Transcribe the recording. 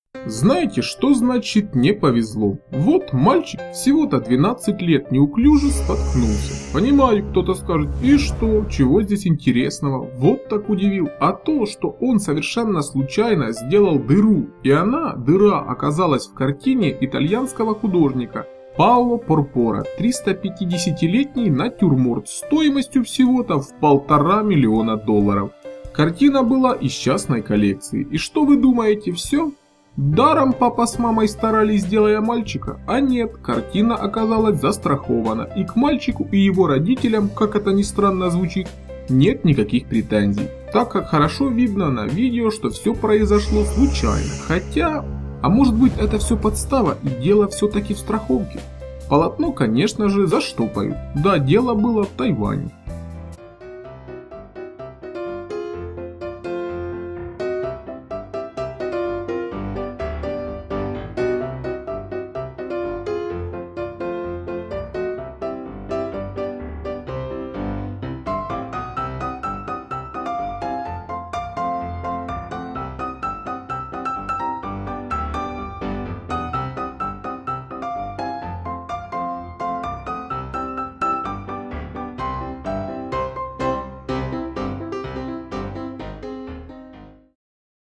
Знаете, что значит не повезло? Вот мальчик всего-то 12 лет неуклюже споткнулся. Понимаю, кто-то скажет, и что, чего здесь интересного? Вот так удивил. А то, что он совершенно случайно сделал дыру, и дыра, оказалась в картине итальянского художника Паоло Порпора, 350-летний натюрморт стоимостью всего-то в $1,5 миллиона. Картина была из частной коллекции. И что вы думаете, все? Даром папа с мамой старались, делая мальчика, а нет, картина оказалась застрахована, и к мальчику и его родителям, как это ни странно звучит, нет никаких претензий, так как хорошо видно на видео, что все произошло случайно, хотя, а может быть это все подстава и дело все-таки в страховке. Полотно, конечно же, заштопают, да, дело было в Тайване.